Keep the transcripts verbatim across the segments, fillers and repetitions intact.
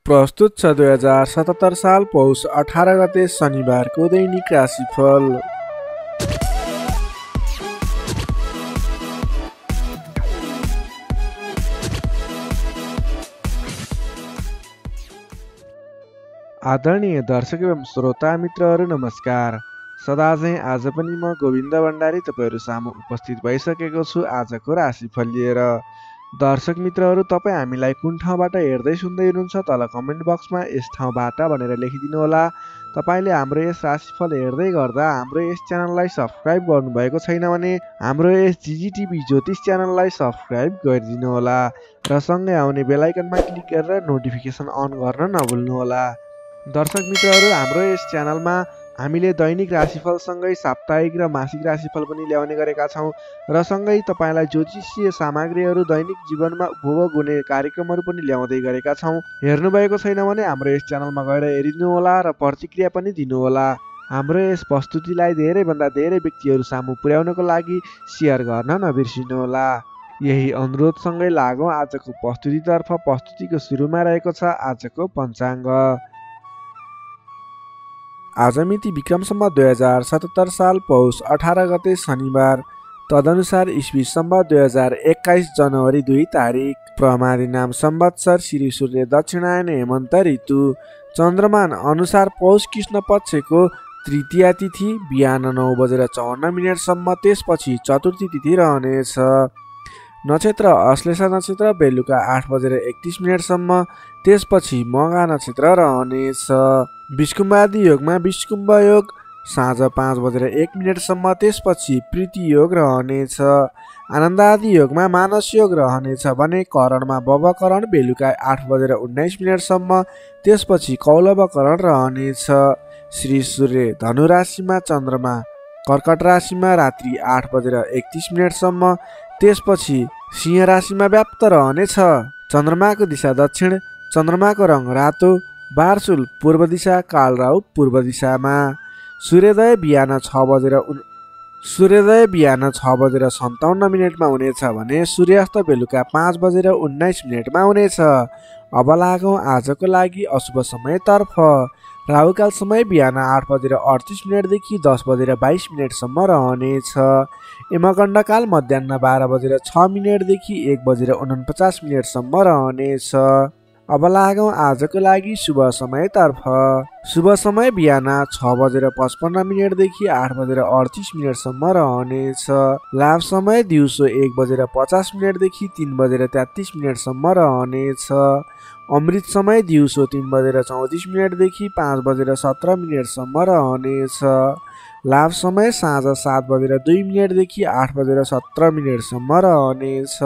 प्रस्तुत छ दुई हजार सतहत्तर साल पौष अठार गते शनिबारको दैनिक राशिफल। आदरणीय दर्शक एवं श्रोता मित्रहरू नमस्कार। सदा चाहिँ आज पनि म गोविन्द भण्डारी तपाईहरू सामु उपस्थित भइसकेको छु आजको राशिफल लिएर। दर्शक मित्रहरू, तपाईँ हामीलाई कुन ठाउँबाट हेर्दै सुन्दै हुनुहुन्छ तल कमेन्ट बक्समा यस ठाउँबाट भनेर लेखिदिनु होला। तपाईँले हाम्रो यस राशिफल हेर्दै गर्दा हाम्रो यस च्यानललाई सब्सक्राइब गर्नुभएको छैन भने हाम्रो यस जिजिटिभी ज्योतिष च्यानललाई सब्सक्राइब गरिदिनु होला र सँगै आउने बेल आइकनमा क्लिक गरेर नोटिफिकेसन अन गर्न नभुल्नुहोला। दर्शक मित्रहरू, हाम्रो यस च्यानलमा हामीले दैनिक राशिफलसँगै साप्ताहिक र मासिक राशिफल पनि ल्याउने गरेका छौँ र सँगै तपाईँलाई ज्योतिषीय सामग्रीहरू दैनिक जीवनमा उपभोग हुने कार्यक्रमहरू पनि ल्याउँदै गरेका छौँ। हेर्नुभएको छैन भने हाम्रो यस च्यानलमा गएर हेरिदिनुहोला र प्रतिक्रिया पनि दिनुहोला। हाम्रो यस प्रस्तुतिलाई धेरैभन्दा धेरै व्यक्तिहरू सामु पुर्याउनको लागि सेयर गर्न नबिर्सिनुहोला। यही अनुरोधसँगै लागौँ आजको प्रस्तुतितर्फ। प्रस्तुतिको सुरुमा रहेको छ आजको पञ्चाङ्ग। आज मिति विक्रम सम्वत दुई हजार सतहत्तर साल पौष अठार गते शनिबार, तदनुसार इस्वी सम्वत दुई हजार एक्काइस जनवरी दुई तारिक। प्रमादी नाम संवत्सर, श्री सूर्य दक्षिणायन हेमन्त ऋतु। चन्द्रमान अनुसार पौष कृष्ण पक्षको तृतीया तिथि बिहान नौ बजेर चौवन्न मिनटसम्म, त्यसपछि चतुर्थी तिथि रहनेछ। नक्षत्र अश्लेषा नक्षत्र बेलुका आठ बजेर एकतिस मिनटसम्म, त्यसपछि मघा नक्षत्र रहनेछ। विष्कुम्बादी योगमा विष्कुम्ब योग साँझ पाँच बजेर एक मिनटसम्म, त्यसपछि प्रीति योग रहनेछ। आनन्दादि योगमा मानस योग रहनेछ भने करणमा बवकरण बेलुका आठ बजेर उन्नाइस मिनटसम्म, त्यसपछि कौलवकरण रहनेछ। श्री सूर्य धनु राशिमा, चन्द्रमा कर्कट राशिमा रात्रि आठ बजेर एकतिस मिनटसम्म, त्यसपछि सिंह राशिमा व्याप्त रहनेछ। चन्द्रमाको दिशा दक्षिण, चन्द्रमाको रङ रातो, बारसुल पूर्व दिशा, कालराउ पूर्व दिशामा। सूर्योदय बिहान छ बजेर उन सूर्योदय बिहान छ बजेर सन्ताउन्न मिनटमा हुनेछ भने सूर्यास्त बेलुका पाँच बजेर उन्नाइस मिनटमा हुनेछ। अब लागौँ आजको लागि अशुभ समयतर्फ। राहुकाल समय बिहान आठ बजेर अडतिस मिनटदेखि दस बजेर बाइस मिनटसम्म रहनेछ। यमगण्डकाल मध्याह बाह्र बजेर छ मिनटदेखि एक बजेर उनपचास मिनटसम्म रहनेछ। अब लागौँ आजको लागि शुभ समयतर्फ। शुभ समय बिहान छ बजेर पचपन्न मिनटदेखि आठ बजेर अडतिस मिनटसम्म रहनेछ। लाभ समय दिउँसो एक बजेर पचास मिनटदेखि तिन बजेर तेत्तिस मिनटसम्म रहनेछ। अमृत समय दिउँसो तिन बजेर चौतिस मिनटदेखि पाँच बजेर सत्र मिनटसम्म रहनेछ। लाभ समय साँझ सात बजेर दुई मिनटदेखि आठ बजेर सत्र मिनटसम्म रहनेछ।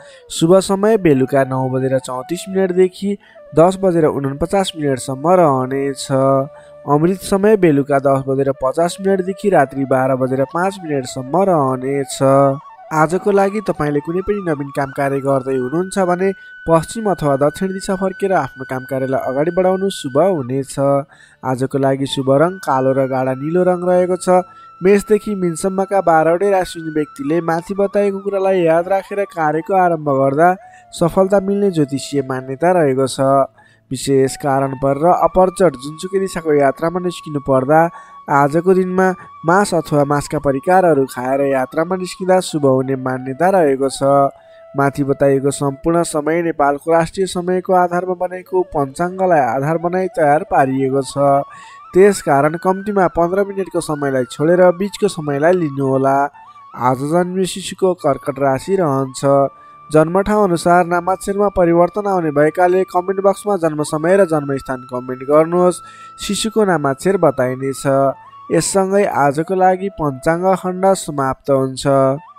शुभ समय बेलुका नौ बजेर चौतिस मिनटदेखि दस बजेर उनपचास मिनटसम्म रहनेछ। अमृत समय बेलुका दस बजेर पचास मिनटदेखि रात्रि बाह्र बजेर पाँच मिनटसम्म रहनेछ। आजको लागि तपाईँले कुनै पनि नवीन काम कार्य गर्दै हुनुहुन्छ भने पश्चिम अथवा दक्षिण दिशा फर्केर आफ्नो काम कार्यलाई अगाडि बढाउनु शुभ हुनेछ। आजको लागि शुभ रङ कालो र गाढा निलो रङ रहेको छ। मेषदेखि मीनसम्मका बाह्रवटै राशि व्यक्तिले माथि बताएको कुरालाई याद राखेर कार्यको आरम्भ गर्दा सफलता मिल्ने ज्योतिषीय मान्यता रहेको छ। विशेष कारण परेर अपरचट जुनसुकै दिशाको यात्रामा निस्किनु पर्दा आजको दिनमा मांस अथवा मांसका परिकारहरू खाएर यात्रामा निस्किँदा शुभ हुने मान्यता रहेको छ। माथि बताइएको सम्पूर्ण समय नेपालको राष्ट्रिय समयको आधारमा बनेको पञ्चाङ्गलाई आधार बनाई तयार पारिएको छ। त्यसकारण कम्तीमा पन्ध्र मिनटको समयलाई छोडेर बीचको समयलाई लिनुहोला। आज जन्मिने शिशुको कर्कट राशि रहन्छ। जन्मठाउँ अनुसार नामाक्षरमा परिवर्तन आउने भएकाले कमेन्ट बक्समा जन्म समय र जन्मस्थान कमेन्ट गर्नुहोस्। शिशुको नामाक्षर बताइनेछ। यससँगै आजको लागि पञ्चाङ्ग खण्ड समाप्त हुन्छ।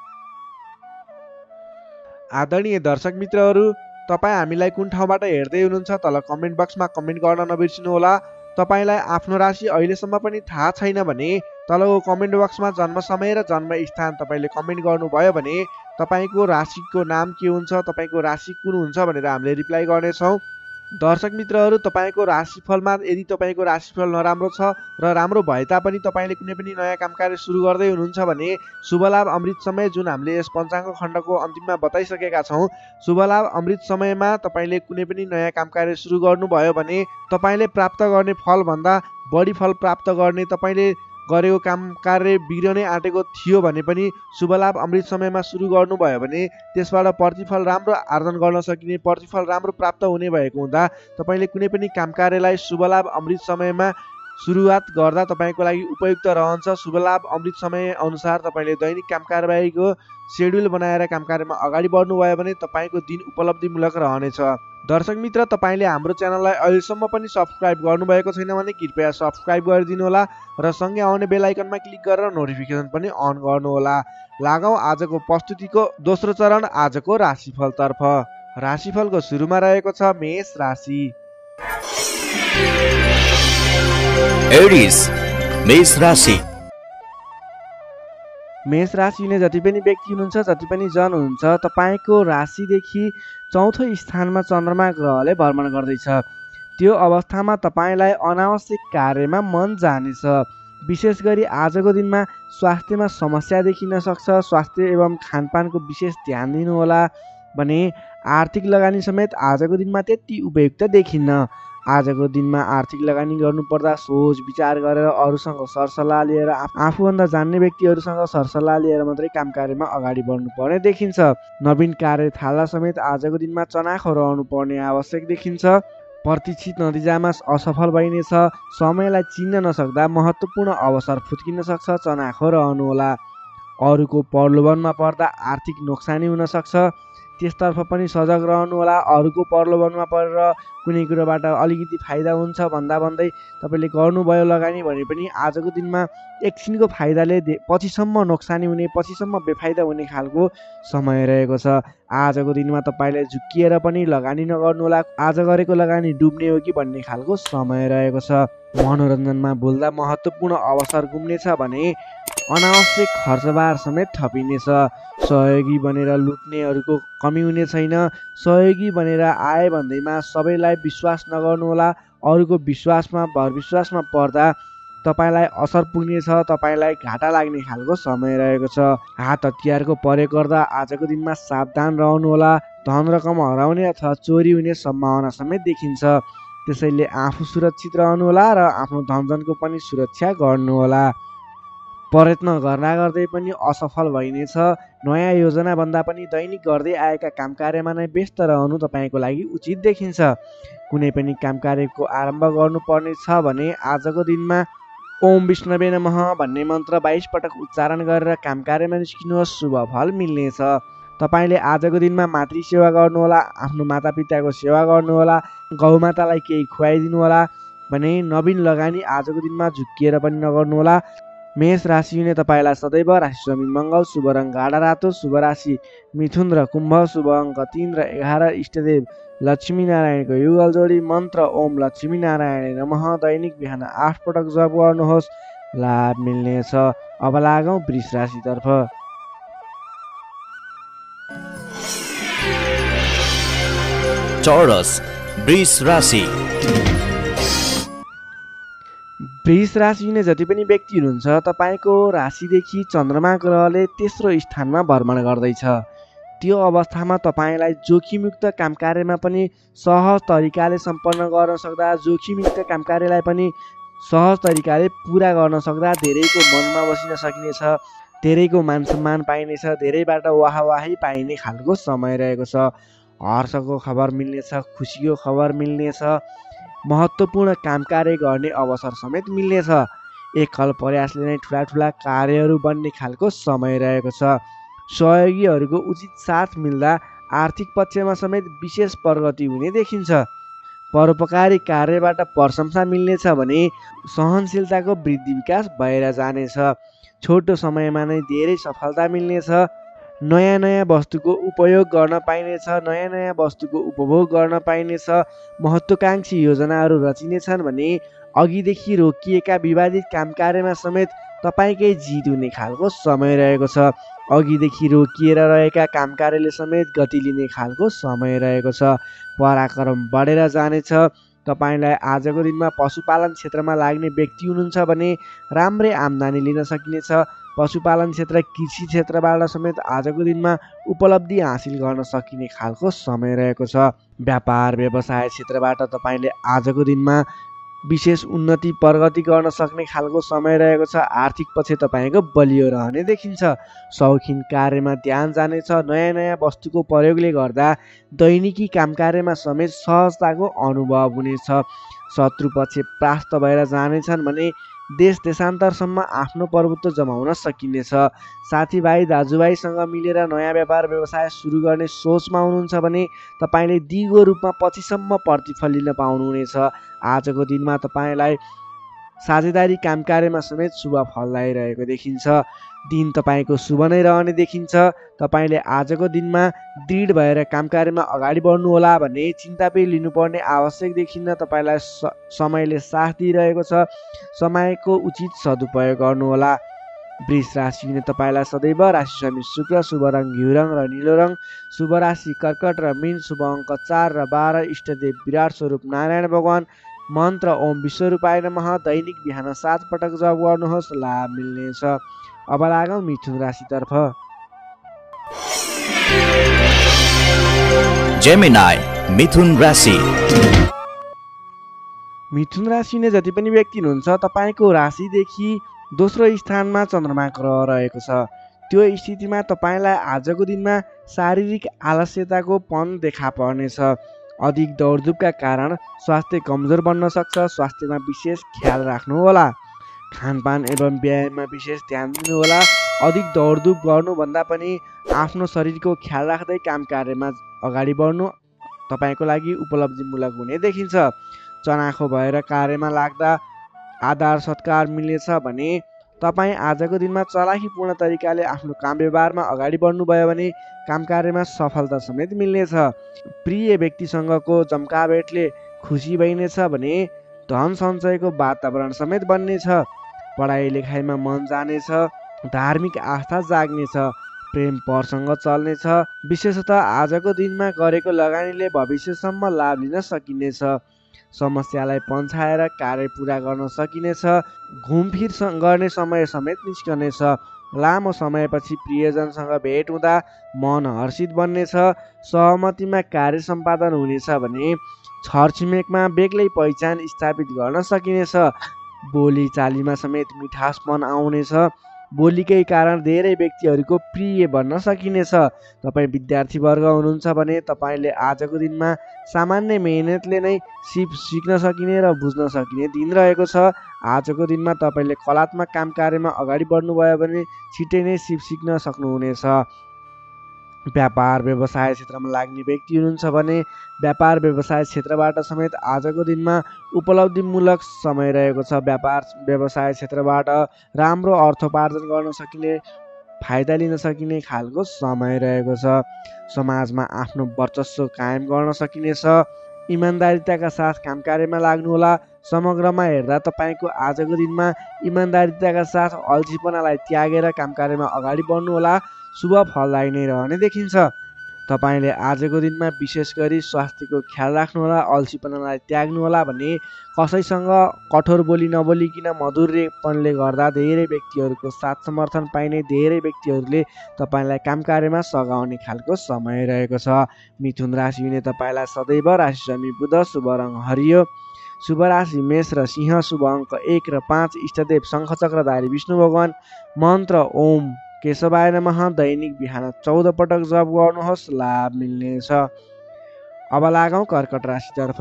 आदरणीय दर्शक मित्रहरू, तपाईँ हामीलाई कुन ठाउँबाट हेर्दै हुनुहुन्छ तल कमेन्ट बक्समा कमेन्ट गर्न नबिर्सिनुहोला। तपाईँलाई आफ्नो राशि अहिलेसम्म पनि थाहा छैन भने तलको कमेन्ट बक्समा जन्म समय र जन्म स्थान तपाईँले कमेन्ट गर्नुभयो भने तपाईँको राशिको नाम के हुन्छ, तपाईँको राशि कुन हुन्छ भनेर हामीले रिप्लाई गर्नेछौँ। दर्शक मित्रहरू, तपाईँको राशिफलमा यदि तपाईँको राशिफल नराम्रो छ र राम्रो भए तापनि तपाईँले कुनै पनि नयाँ काम कार्य सुरु गर्दै हुनुहुन्छ भने शुभलाभ अमृत समय जुन हामीले यस पञ्चाङ्ग खण्डको अन्तिममा बताइसकेका छौँ, शुभलाभ अमृत समयमा तपाईँले कुनै पनि नयाँ काम कार्य सुरु गर्नुभयो भने तपाईँले प्राप्त गर्ने फलभन्दा बढी फल प्राप्त गर्ने, तपाईँले गरेको काम कार्य बिग्रने आँटेको थियो भने पनि शुभलाभ अमृत समयमा सुरु गर्नुभयो भने त्यसबाट प्रतिफल राम्रो आर्जन गर्न सकिने, प्रतिफल राम्रो प्राप्त हुने भएको हुँदा तपाईँले कुनै पनि काम कार्यलाई शुभलाभ अमृत समयमा सुरुवात गर्दा तपाईँको लागि उपयुक्त रहन्छ। शुभलाभ अमृत समय अनुसार तपाईँले दैनिक काम कारबाहीको सेड्युल बनाएर काम कार्यमा अगाडि बढ्नुभयो भने तपाईँको दिन उपलब्धिमूलक रहनेछ। दर्शक मित्र, तपाईँले हाम्रो च्यानललाई अहिलेसम्म पनि सब्सक्राइब गर्नुभएको छैन भने कृपया सब्सक्राइब गरिदिनु होला र सँगै आउने बेल आइकनमा क्लिक गरेर नोटिफिकेसन पनि अन गर्नुहोला। लागौँ आजको प्रस्तुतिको दोस्रो चरण, आजको राशिफलतर्फ। राशिफलको सुरुमा रहेको छ मेष राशि। एरिस मेष राशि। मेष राशि हुने जति पनि व्यक्ति हुनुहुन्छ, जति पनि जन हुनुहुन्छ, तपाईँको राशिदेखि चौथो स्थानमा चन्द्रमा ग्रहले भ्रमण गर्दैछ। त्यो अवस्थामा तपाईँलाई अनावश्यक कार्यमा मन जानेछ। विशेष गरी आजको दिनमा स्वास्थ्यमा समस्या देखिन सक्छ। स्वास्थ्य एवं खानपानको विशेष ध्यान दिनुहोला भने आर्थिक लगानी समेत आजको दिनमा त्यति उपयुक्त देखिन्न। आजको दिनमा आर्थिक लगानी गर्नुपर्दा सोच विचार गरेर अरूसँग सरसल्लाह लिएर आफूभन्दा जान्ने व्यक्तिहरूसँग सरसल्लाह लिएर मात्रै काम कार्यमा अगाडि बढ्नुपर्ने देखिन्छ। नवीन कार्य थाल्दा समेत आजको दिनमा चनाखो रहनु पर्ने आवश्यक देखिन्छ। प्रतीक्षित नतिजामा असफल भइनेछ। समयलाई चिन्न नसक्दा महत्त्वपूर्ण अवसर फुत्किन सक्छ। चनाखो रहनुहोला। अरूको प्रलोभनमा पर्दा आर्थिक नोक्सानी हुन सक्छ, त्यसतर्फ पनि सजग रहनुहोला। अरूको प्रलोभनमा परेर कुनै कुरोबाट अलिकति फाइदा हुन्छ भन्दा भन्दै तपाईँले गर्नुभयो लगानी भने पनि आजको दिनमा एकछिनको फाइदाले पछिसम्म नोक्सानी हुने, पछिसम्म बेफाइदा हुने खालको समय रहेको छ। आजको दिनमा तपाईँले झुक्किएर पनि लगानी नगर्नुहोला। आज गरेको लगानी डुब्ने हो कि भन्ने खालको समय रहेको छ। मनोरञ्जनमा बोल्दा महत्त्वपूर्ण अवसर गुम्नेछ भने अनावश्यक खर्चबार समेत थपिनेछ। सहयोगी बनेर लुट्नेहरूको कमी हुने छैन। सहयोगी बनेर आए भन्दैमा सबैलाई विश्वास नगर्नुहोला। अरूको विश्वासमा भरविश्वासमा पर्दा तपाईँलाई असर पुग्नेछ। तपाईँलाई घाटा लाग्ने खालको समय रहेको छ। हात हतियारको प्रयोग गर्दा आजको दिनमा सावधान रहनुहोला। धन रकम हराउने अथवा चोरी हुने सम्भावना समेत देखिन्छ। त्यसैले आफू सुरक्षित रहनुहोला र आफ्नो धनजनको पनि सुरक्षा गर्नुहोला। प्रयत्न गर्दा गर्दै पनि असफल भइनेछ। नयाँ योजना भन्दा पनि दैनिक गर्दै आएका काम कार्यमा नै व्यस्त रहनु तपाईँको लागि उचित देखिन्छ। कुनै पनि काम कार्यको आरम्भ गर्नुपर्ने छ भने आजको दिनमा ओम विष्णवे नमः भन्ने मन्त्र बाइस पटक उच्चारण गरेर काम कार्यमा निस्किनुहोस्, शुभ फल मिल्नेछ। तपाईँले आजको दिनमा मातृ सेवा गर्नुहोला। आफ्नो मातापिताको सेवा गर्नुहोला। गौमातालाई केही खुवाइदिनु होला भने नवीन लगानी आजको दिनमा झुक्किएर पनि नगर्नुहोला। मेष राशि हुने तपाईँलाई सदैव राशि स्वामी मङ्गल, शुभ रङ गाढा रातो, शुभ राशि मिथुन र कुम्भ, शुभ अङ्क तीन र एघार, इष्टदेव लक्ष्मी नारायणको युगल जोडी, मन्त्र ओम लक्ष्मी नारायण नमः। दैनिक बिहान आठ पटक जप गर्नुहोस्, लाभ मिल्नेछ। अब लागौँ वृष राशितर्फ। चौरस वृष राशि। वृष राशि हुने जति पनि व्यक्ति हुनुहुन्छ, तपाईँको राशिदेखि चन्द्रमा ग्रहले तेस्रो स्थानमा भ्रमण गर्दैछ। त्यो अवस्थामा तपाईँलाई जोखिमयुक्त काम कार्यमा पनि सहज तरिकाले सम्पन्न गर्न सक्दा, जोखिमयुक्त काम कार्यलाई पनि सहज तरिकाले पुरा गर्न सक्दा धेरैको मनमा बसिन सकिनेछ। धेरैको मान सम्मान पाइनेछ। धेरैबाट वाहवाही पाइने खालको समय रहेको छ। हर्षको खबर मिल्नेछ। खुसीको खबर मिल्नेछ। महत्त्वपूर्ण काम कार्य गर्ने अवसर समेत मिल्नेछ। एकल प्रयासले नै ठुला ठुला कार्यहरू बन्ने खालको समय रहेको छ। सहयोगीहरूको उचित साथ मिल्दा आर्थिक पक्षमा समेत विशेष प्रगति हुने देखिन्छ। परोपकारी कार्यबाट प्रशंसा मिल्नेछ भने सहनशीलताको वृद्धि विकास भएर जानेछ। छोटो समयमा नै धेरै सफलता मिल्नेछ। नयाँ नयाँ वस्तुको उपयोग गर्न पाइनेछ, नयाँ नयाँ वस्तुको उपभोग गर्न पाइनेछ, महत्त्वाकांक्षी योजनाहरू रचिनेछन् भने अघिदेखि रोकिएका विवादित काम कार्यमा समेत तपाईँकै जित हुने खालको समय रहेको छ। अघिदेखि रोकिएर रहेका काम कार्यले समेत गति लिने खालको समय रहेको छ। पराक्रम बढेर जानेछ। तपाईँलाई आजको दिनमा पशुपालन क्षेत्रमा लाग्ने व्यक्ति हुनुहुन्छ भने राम्रै आम्दानी लिन सकिनेछ। पशुपालन क्षेत्र, कृषि क्षेत्रबाट समेत आजको दिनमा उपलब्धि हासिल गर्न सकिने खालको समय रहेको छ। व्यापार व्यवसाय क्षेत्रबाट तपाईँले आजको दिनमा विशेष उन्नति प्रगति गर्न सक्ने खालको समय रहेको छ। आर्थिक पक्ष तपाईँको बलियो रहने देखिन्छ। शौखिन कार्यमा ध्यान जानेछ। नयाँ नयाँ वस्तुको प्रयोगले गर्दा दैनिकी काम कार्यमा समेत सहजताको अनुभव हुनेछ। शत्रु पक्ष परास्त भएर जानेछन् भने देश देशान्तरसम्म आफ्नो प्रभुत्व जमाउन सकिनेछ। साथीभाइ दाजुभाइसँग मिलेर नयाँ व्यापार व्यवसाय सुरु गर्ने सोचमा हुनुहुन्छ भने तपाईँले दिगो रूपमा पछिसम्म प्रतिफल लिन पाउनुहुनेछ। आजको दिनमा तपाईँलाई साझेदारी काम कार्यमा समेत शुभ फल आइरहेको देखिन्छ। दिन तपाईँको शुभ नै रहने देखिन्छ। तपाईँले आजको दिनमा दृढ भएर काम कार्यमा अगाडि बढ्नुहोला भने चिन्ता पनि लिनुपर्ने आवश्यक देखिन्न। तपाईँलाई समयले साथ दिइरहेको छ। समयको उचित सदुपयोग गर्नुहोला। वृष राशि हुने तपाईँलाई सदैव राशि स्वामी शुक्र, शुभ रङ घिउ रङ र निलो रङ, शुभ राशि कर्कट र मीन, शुभ अङ्क चार र बाह्र, इष्टदेव विराट स्वरूप नारायण भगवान, मन्त्र ओम विश्वरूपाय नमः। दैनिक बिहान सात पटक जप गर्नुहोस्, लाभ मिल्नेछ। अब लागौँ मिथुन राशितर्फ। जेमिनाई मिथुन राशि। मिथुन राशि ने जति पनि व्यक्ति हुनुहुन्छ तपाईँको राशिदेखि दोस्रो स्थानमा चन्द्रमा ग्रह रहेको छ। त्यो स्थितिमा तपाईँलाई आजको दिनमा शारीरिक आलस्यताको पन देखा पर्नेछ। अधिक दौडधुपका कारण स्वास्थ्य कमजोर बन्न सक्छ। स्वास्थ्यमा विशेष ख्याल राख्नुहोला। खानपान एवं व्यायाममा विशेष ध्यान दिनुहोला। अधिक दौडधुप गर्नुभन्दा पनि आफ्नो शरीरको ख्याल राख्दै काम कार्यमा अगाडि बढ्नु तपाईँको लागि उपलब्धिमूलक हुने देखिन्छ। चनाखो भएर कार्यमा लाग्दा आदर सत्कार मिल्नेछ भने तपाईँ आजको दिनमा चलाखीपूर्ण तरिकाले आफ्नो काम व्यवहारमा अगाडि बढ्नुभयो भने काम कार्यमा सफलता समेत मिल्नेछ। प्रिय व्यक्तिसँगको जम्का भेटले खुसी भइनेछ भने धन सञ्चयको वातावरण समेत बन्नेछ। पढाइ लेखाइमा मन जानेछ। धार्मिक आस्था जाग्नेछ। प्रेम प्रसङ्ग चल्नेछ। विशेषतः आजको दिनमा गरेको लगानीले भविष्यसम्म लाभ लिन सकिनेछ। समस्यालाई पन्छाएर कार्य पुरा गर्न सकिनेछ। घुमफिर गर्ने समय समेत निस्कनेछ। लामो समयपछि प्रियजनसँग भेट हुँदा मन हर्षित बन्नेछ। सहमतिमा कार्य सम्पादन हुनेछ भने छरछिमेकमा बेग्लै पहिचान स्थापित गर्न सकिनेछ। बोली चालीमा समेत मिठासपन आउनेछ। बोलीकै कारण धेरै व्यक्तिहरूको प्रिय बन्न सकिनेछ। तपाईँ विद्यार्थीवर्ग हुनुहुन्छ भने तपाईँले आजको दिनमा सामान्य मेहनतले नै सिप सिक्न सकिने र बुझ्न सकिने दिन रहेको छ। आजको दिनमा तपाईँले कलात्मक काम कार्यमा अगाडि बढ्नुभयो भने छिट्टै नै सिप सिक्न सक्नुहुनेछ। व्यापार व्यवसाय क्षेत्रमा लाग्ने व्यक्ति हुनुहुन्छ भने व्यापार व्यवसाय क्षेत्रबाट समेत आजको दिनमा उपलब्धिमूलक समय रहेको छ। व्यापार व्यवसाय क्षेत्रबाट राम्रो अर्थोपार्जन गर्न सकिने, फाइदा लिन सकिने खालको समय रहेको छ। समाजमा आफ्नो वर्चस्व कायम गर्न सकिनेछ। इमान्दारिताका साथ काम कार्यमा लाग्नुहोला। समग्रमा हेर्दा तपाईँको आजको दिनमा इमान्दारिताका साथ अल्छीपनालाई त्यागेर काम कार्यमा अगाडि बढ्नुहोला। शुभ फलदायी नै रहने देखिन्छ। तपाईँले आजको दिनमा विशेष गरी स्वास्थ्यको ख्याल राख्नुहोला। अल्छीपनालाई त्याग्नुहोला भने कसैसँग कठोर बोली नबोलिकन मधुर्यपनले गर्दा धेरै व्यक्तिहरूको साथ समर्थन पाइने, धेरै व्यक्तिहरूले तपाईँलाई काम कार्यमा सघाउने खालको समय रहेको छ। मिथुन राशि हुने तपाईँलाई सदैव राशि स्वामी बुध, शुभ रङ हरियो, शुभ राशि मेष र सिंह, शुभ अङ्क एक र पाँच, इष्टदेव शङ्खचक्रधारी विष्णु भगवान, मन्त्र ओम केशवाय नमः। दैनिक बिहान चौध पटक जप गर्नुहोस्, लाभ मिल्नेछ। अब लागौँ कर्कट राशितर्फ।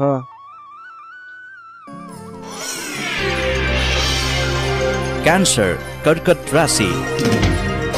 क्यान्सर कर्कट राशि।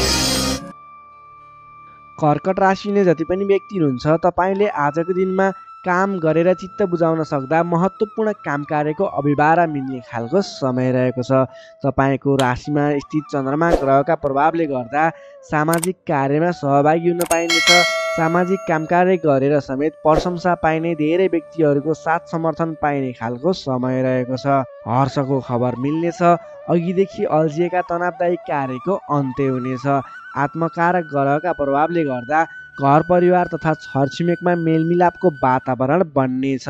कर्कट राशि ने जति पनि व्यक्ति हुनुहुन्छ तपाईँले आजको दिनमा काम गरेर चित्त बुझाउन सक्दा महत्त्वपूर्ण काम कार्यको अभिभारा मिल्ने खालको समय रहेको छ। तपाईँको राशिमा स्थित चन्द्रमा ग्रहका प्रभावले गर्दा सामाजिक कार्यमा सहभागी हुन पाइनेछ। सामाजिक काम कार्य गरेर समेत प्रशंसा पाइने, धेरै व्यक्तिहरूको साथ समर्थन पाइने खालको समय रहेको छ। हर्षको खबर मिल्नेछ। अघिदेखि अल्झिएका तनावदायी कार्यको अन्त्य हुनेछ। आत्मकारक ग्रहका प्रभावले गर्दा घर परिवार तथा छरछिमेकमा मेलमिलापको वातावरण बन्नेछ।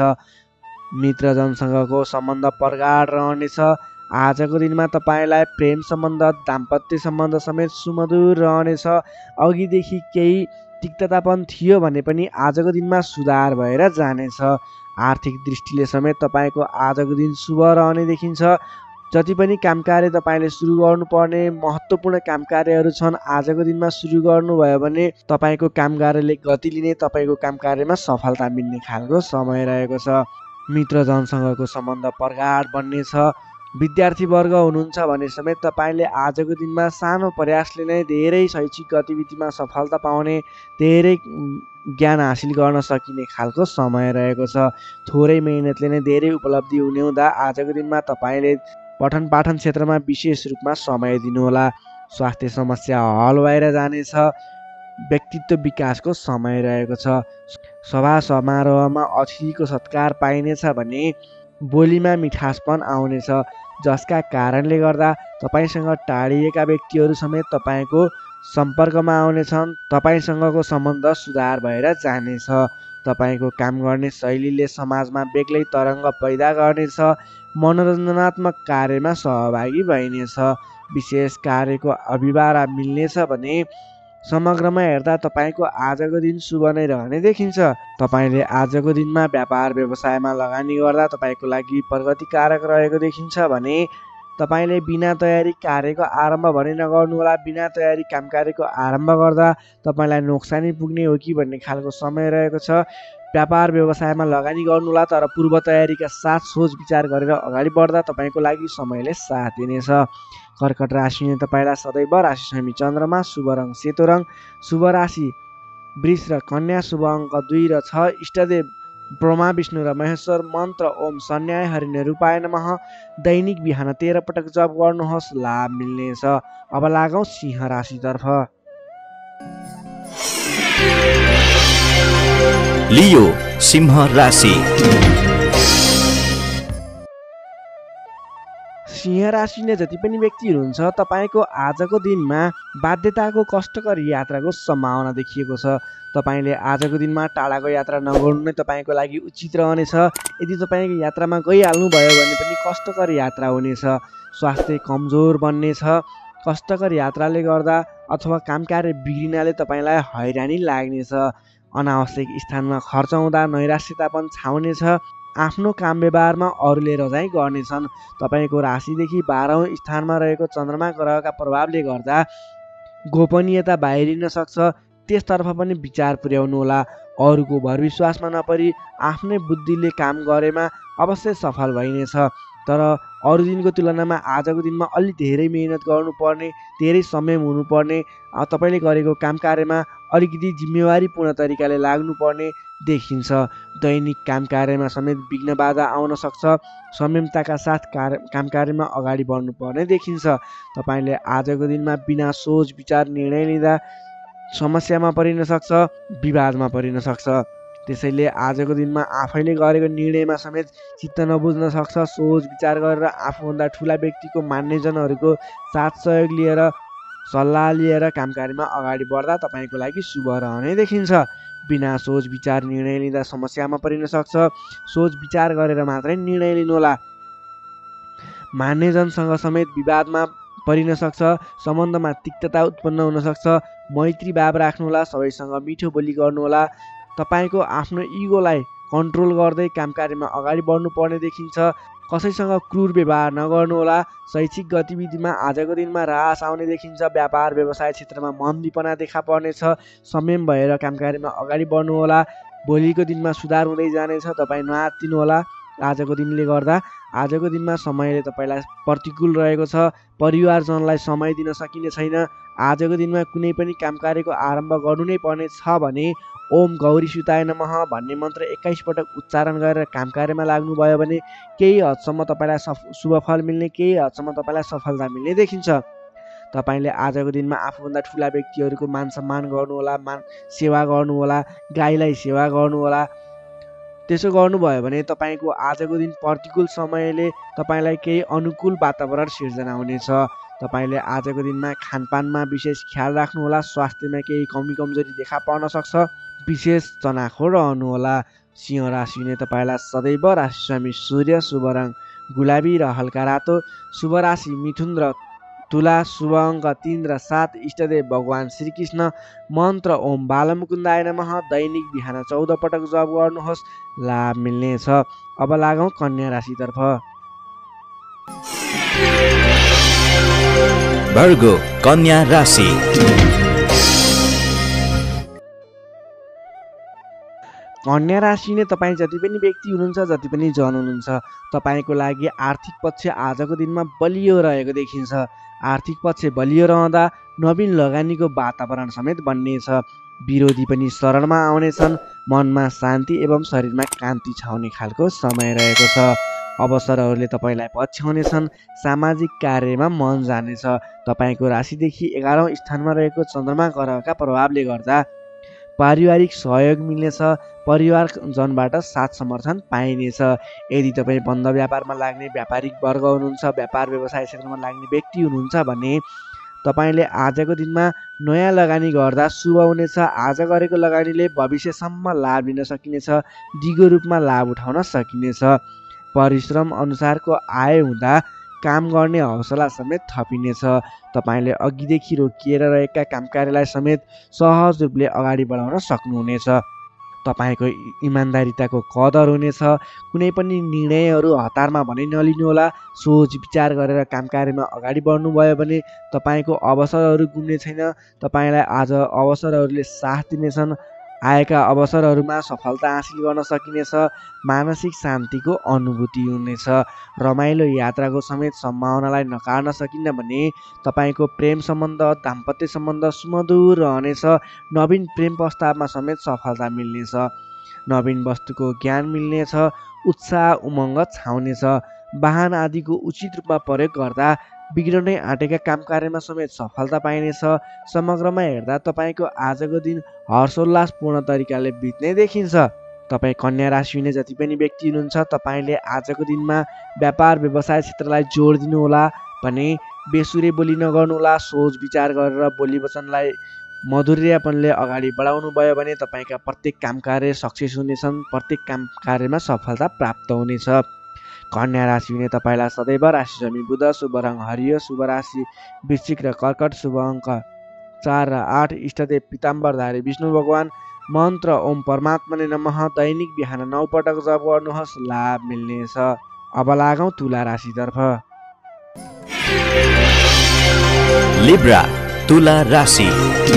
मित्रजनसँगको सम्बन्ध प्रगाढ रहनेछ। आजको दिनमा तपाईँलाई प्रेम सम्बन्ध, दाम्पत्य सम्बन्ध समेत सुमधुर रहनेछ। अघिदेखि केही तिक्ततापन थियो भने पनि आजको दिनमा सुधार भएर जानेछ। आर्थिक दृष्टिले समेत तपाईँको आजको दिन शुभ रहने देखिन्छ। जति पनि काम कार्य तपाईँले सुरु गर्नुपर्ने महत्त्वपूर्ण काम कार्यहरू छन्, आजको दिनमा सुरु गर्नुभयो भने तपाईँको काम कार्यले गति लिने, तपाईँको काम कार्यमा सफलता मिल्ने खालको समय रहेको छ। मित्रजनसँगको सम्बन्ध प्रगाढ बन्नेछ। विद्यार्थीवर्ग हुनुहुन्छ भने समेत तपाईँले आजको दिनमा सानो प्रयासले नै धेरै शैक्षिक गतिविधिमा सफलता पाउने, धेरै ज्ञान हासिल गर्न सकिने खालको समय रहेको छ। थोरै मेहनतले नै धेरै उपलब्धि हुने हुँदा आजको दिनमा तपाईँले पठन पाठन क्षेत्रमा विशेष रूपमा समय दिनुहोला। स्वास्थ्य समस्या हल भएर जानेछ। व्यक्तित्व विकासको समय रहेको छ। सभा समारोहमा अतिथिको सत्कार पाइनेछ भने बोलीमा मिठासपन आउनेछ, जसका कारणले गर्दा तपाईँसँग टाढिएका व्यक्तिहरू समेत तपाईँको सम्पर्कमा आउनेछन्। तपाईँसँगको सम्बन्ध सुधार भएर जानेछ। तपाईँको काम गर्ने शैलीले समाजमा बेग्लै तरङ्ग पैदा गर्नेछ। मनोरञ्जनात्मक कार्यमा सहभागी भइनेछ। विशेष कार्यको अभिभारा मिल्नेछ भने समग्रमा हेर्दा तपाईँको आजको दिन शुभ नै रहने देखिन्छ। तपाईँले आजको दिनमा व्यापार व्यवसायमा लगानी गर्दा तपाईँको लागि प्रगतिकारक रहेको देखिन्छ भने तपाईँले बिना तयारी कार्यको आरम्भ भने नगर्नुहोला। बिना तयारी काम कार्यको आरम्भ गर्दा तपाईँलाई नोक्सानी पुग्ने हो कि भन्ने खालको समय रहेको छ। व्यापार व्यवसायमा लगानी गर्नुहोला, तर पूर्व तयारीका साथ सोच विचार गरेर अगाडि बढ्दा तपाईँको लागि समयले साथ दिनेछ। कर्कट राशिले तपाईँलाई सदैव राशि स्वामी चन्द्रमा, शुभ रङ सेतो रङ, शुभ राशि वृष र कन्या, शुभ अङ्क दुई र छ। इष्टदेव ब्रह्मा विष्णु र महेश्वर। मन्त्र ओम सन्याय हरिणे रूपाय नमः। दैनिक बिहान तेह्र पटक जप गर्नुहोस्, लाभ मिल्नेछ। अब लागौँ सिंह राशितर्फ। लियो सिंह राशि। सिंह राशिले जति पनि व्यक्ति हुनुहुन्छ, तपाईँको आजको दिनमा बाध्यताको कष्टकर यात्राको सम्भावना देखिएको छ। तपाईँले आजको दिनमा टाढाको यात्रा नगर्नु नै तपाईँको लागि उचित रहनेछ। यदि तपाईँको यात्रामा गइहाल्नु भयो भने पनि कष्टकर यात्रा हुनेछ। स्वास्थ्य कमजोर बन्नेछ। कष्टकर यात्राले गर्दा अथवा काम कार्य बिग्रिनाले तपाईँलाई हैरानी लाग्नेछ। अनावश्यक स्थानमा खर्च हुँदा नैराश्यतापन छाउनेछ। आफ्नो काम व्यवहारमा अरूले रजाइ गर्नेछन्। तपाईँको राशिदेखि बाह्रौँ स्थानमा रहेको चन्द्रमा ग्रहका प्रभावले गर्दा गोपनीयता बाहिरिन सक्छ। त्यसतर्फ पनि विचार पुर्याउनुहोला। अरूको भरविश्वासमा नपरी आफ्नै बुद्धिले काम गरेमा अवश्य सफल भइनेछ। तर अरू दिनको तुलनामा आजको दिनमा अलि धेरै मेहनत गर्नुपर्ने, धेरै संयम हुनुपर्ने, तपाईँले गरेको काम कार्यमा अलिकति जिम्मेवारीपूर्ण तरिकाले लाग्नुपर्ने देखिन्छ। दैनिक काम कार्यमा समेत विघ्न बाधा आउन सक्छ। संयमताका साथ कार्य काम कार्यमा अगाडि बढ्नुपर्ने देखिन्छ। तपाईँले आजको दिनमा बिना सोच विचार निर्णय लिँदा समस्यामा परिन सक्छ, विवादमा परिन सक्छ। त्यसैले आजको दिनमा आफैले गरेको निर्णयमा समेत चित्त नबुझ्न सक्छ। सोच विचार गरेर आफूभन्दा ठुला व्यक्तिको मान्यजनहरूको साथ सहयोग लिएर, सल्लाह लिएर काम कार्यमा अगाडि बढ्दा तपाईँको लागि शुभ रहने देखिन्छ। बिना सोच विचार निर्णय लिँदा समस्यामा परिन सक्छ। सोच विचार गरेर मात्रै निर्णय लिनुहोला। मान्यजनसँग समेत विवादमा परिन सक्छ। सम्बन्धमा तिक्तता उत्पन्न हुन सक्छ। मैत्री भाव राख्नुहोला। सबैसँग मिठो बोली गर्नुहोला। तपाईँको आफ्नो इगोलाई कन्ट्रोल गर्दै काम कार्यमा अगाडि बढ्नुपर्ने देखिन्छ। कसैसँग क्रूर व्यवहार नगर्नुहोला। शैक्षिक गतिविधिमा आजको दिनमा ह्रास आउने देखिन्छ। व्यापार व्यवसाय क्षेत्रमा मन्दीपना देखा पर्नेछ। संयम भएर काम कार्यमा अगाडि बढ्नुहोला। भोलिको दिनमा सुधार हुँदै जानेछ। तपाईँ नआत्तिनुहोला। आजको दिनले गर्दा आजको दिनमा समयले तपाईँलाई प्रतिकूल रहेको छ। परिवारजनलाई समय दिन सकिने छैन। आजको दिनमा कुनै पनि काम कार्यको आरम्भ गर्नु नै पर्ने छ भने ओम गौरी सुताय नमः भन्ने मन्त्र एक्काइस पटक उच्चारण गरेर काम कार्यमा लाग्नुभयो भने केही हदसम्म तपाईँलाई सफ शुभफल मिल्ने, केही हदसम्म तपाईँलाई सफलता मिल्ने देखिन्छ। तपाईँले आजको दिनमा आफूभन्दा ठुला व्यक्तिहरूको मान सम्मान गर्नुहोला, मान सेवा गर्नुहोला, गाईलाई सेवा गर्नुहोला। त्यसो गर्नुभयो भने तपाईँको आजको दिन प्रतिकूल समयले तपाईँलाई केही अनुकूल वातावरण सिर्जना हुनेछ। तपाईँले आजको दिनमा खानपानमा विशेष ख्याल राख्नुहोला, स्वास्थ्यमा केही कमी कमजोरी देखा पर्न सक्छ, विशेष चनाखो रहनुहोला। सिंह राशि हुने तपाईँलाई सदैव राशि स्वामी सूर्य, शुभ रङ गुलाबी र हल्का रातो, शुभ राशि मिथुन र तुला, शुभ अङ्क तीन र सात, इष्टदेव भगवान् श्रीकृष्ण, मन्त्र ओम बालमुकुन्दाय नमः दैनिक बिहान चौध पटक जप गर्नुहोस्, लाभ मिल्नेछ। अब लागौँ कन्या राशितर्फ। भर्गो कन्या राशि। कन्या राशि नै तपाईँ जति पनि व्यक्ति हुनुहुन्छ, जति पनि जन हुनुहुन्छ, तपाईँको लागि आर्थिक पक्ष आजको दिनमा बलियो रहेको देखिन्छ। आर्थिक पक्ष बलियो रहँदा नवीन लगानीको वातावरण समेत बन्नेछ। विरोधी पनि शरणमा आउनेछन्। मनमा शान्ति एवं शरीरमा कान्ति छाउने खालको समय रहेको छ। अवसरहरूले तपाईँलाई पछ्याउनेछन्। सामाजिक कार्यमा मन जानेछ। तपाईँको राशिदेखि एघारौँ स्थानमा रहेको चन्द्रमा ग्रहका प्रभावले गर्दा पारिवारिक सहयोग मिल्नेछ। परिवारजनबाट साथ समर्थन पाइनेछ। यदि तपाईँ बन्द व्यापारमा लाग्ने व्यापारिक वर्ग हुनुहुन्छ, व्यापार व्यवसाय क्षेत्रमा लाग्ने व्यक्ति हुनुहुन्छ भने तपाईँले आजको दिनमा नयाँ लगानी गर्दा शुभ हुनेछ। आज गरेको लगानीले भविष्यसम्म लाभ लिन सकिनेछ, दिगो रूपमा लाभ उठाउन सकिनेछ। परिश्रम अनुसारको आय हुँदा काम गर्ने हौसला समेत थपिनेछ। तपाईँले अघिदेखि रोकिएर रहेका काम कार्यलाई समेत सहज रूपले अगाडि बढाउन सक्नुहुनेछ। तपाईँको इमान्दारिताको कदर हुनेछ। कुनै पनि निर्णयहरू हतारमा भने नलिनुहोला। सोच विचार गरेर काम कार्यमा अगाडि बढ्नुभयो भने तपाईँको अवसरहरू गुम्ने छैन। तपाईँलाई आज अवसरहरूले साथ दिनेछन्। आएका अवसरहरूमा सफलता हासिल गर्न सकिनेछ। मानसिक शान्तिको अनुभूति हुनेछ। रमाइलो यात्राको समेत सम्भावनालाई नकार्न सकिन्न भने तपाईँको प्रेम सम्बन्ध, दाम्पत्य सम्बन्ध सुमधुर रहनेछ। नवीन प्रेम प्रस्तावमा समेत सफलता मिल्नेछ। नवीन वस्तुको ज्ञान मिल्नेछ। उत्साह उमङ्ग छाउनेछ। वाहन आदिको उचित रूपमा प्रयोग गर्दा बिग्रनै आँटेका काम कार्यमा समेत सफलता पाइनेछ। समग्रमा हेर्दा तपाईँको आजको दिन हर्षोल्लासपूर्ण तरिकाले बित्ने देखिन्छ। तपाईँ कन्या राशि हुने जति पनि व्यक्ति हुनुहुन्छ, तपाईँले आजको दिनमा व्यापार व्यवसाय क्षेत्रलाई जोड दिनुहोला भने बेसुरे बोली नगर्नुहोला। सोच विचार गरेर बोली वचनलाई मधुर्यपनले अगाडि बढाउनु भयो भने तपाईँका प्रत्येक काम कार्य सक्सेस हुनेछन्। प्रत्येक काम कार्यमा सफलता प्राप्त हुनेछ। कन्या राशि हुने तपाईँलाई सदैव राशि स्वामी बुध, शुभ रङ हरियो, शुभ राशि वृश्चिक र कर्कट, शुभ अङ्क चार र आठ, इष्टदेव पीताम्बरधारी विष्णु भगवान, मन्त्र ओम परमात्मने नमः दैनिक बिहान नौ पटक जप गर्नुहोस्, लाभ मिल्नेछ। अब लागौँ तुला राशितर्फ। लिब्रा तुला राशि।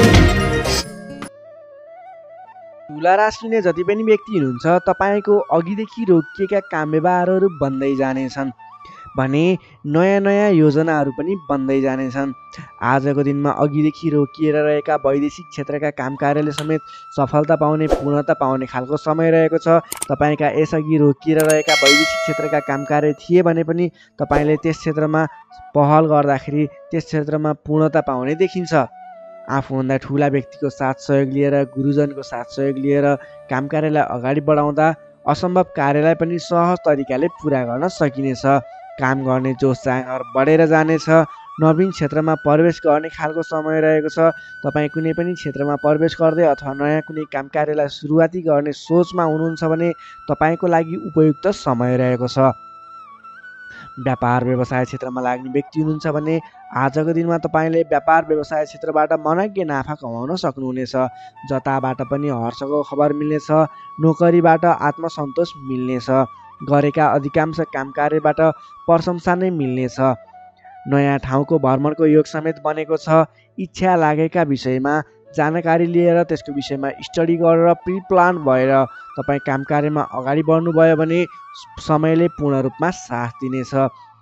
तुला राशि हुने जति पनि व्यक्ति हुनुहुन्छ, तपाईँको अघिदेखि रोकिएका काम व्यवहारहरू बन्दै जानेछन् भने नयाँ नयाँ योजनाहरू पनि बन्दै जानेछन्। आजको दिनमा अघिदेखि रोकिएर रहेका वैदेशिक क्षेत्रका काम कार्यले समेत सफलता पाउने, पूर्णता पाउने खालको समय रहेको छ। तपाईँका यसअघि रोकिएर रहेका वैदेशिक क्षेत्रका काम कार्य थिए भने पनि तपाईँले त्यस क्षेत्रमा पहल गर्दाखेरि त्यस क्षेत्रमा पूर्णता पाउने देखिन्छ। आफूभन्दा ठुला व्यक्तिको साथ सहयोग लिएर, गुरुजनको साथ सहयोग लिएर काम कार्यलाई अगाडि बढाउँदा असम्भव कार्यलाई पनि सहज तरिकाले पुरा गर्न सकिनेछ। काम गर्ने जोस जाँगर बढेर जानेछ। नवीन क्षेत्रमा प्रवेश गर्ने खालको समय रहेको छ। तपाईँ कुनै पनि क्षेत्रमा प्रवेश गर्दै अथवा नयाँ कुनै काम कार्यलाई सुरुवाती गर्ने सोचमा हुनुहुन्छ भने तपाईँको लागि उपयुक्त समय रहेको छ। व्यापार व्यवसाय क्षेत्रमा लाग्ने व्यक्ति हुनुहुन्छ भने आजको दिनमा तपाईँले व्यापार व्यवसाय क्षेत्रबाट मनज्ञ नाफा कमाउन सक्नुहुनेछ। जताबाट पनि हर्षको खबर मिल्नेछ। नोकरीबाट आत्मसन्तोष मिल्नेछ। गरेका अधिकांश काम कार्यबाट प्रशंसा नै मिल्नेछ। नयाँ ठाउँको भ्रमणको योग समेत बनेको छ। इच्छा लागेका विषयमा जानकारी लिएर त्यसको विषयमा स्टडी गरेर प्रि प्लान भएर तपाईँ काम कार्यमा अगाडि बढ्नुभयो भने समयले पूर्ण रूपमा साथ दिनेछ।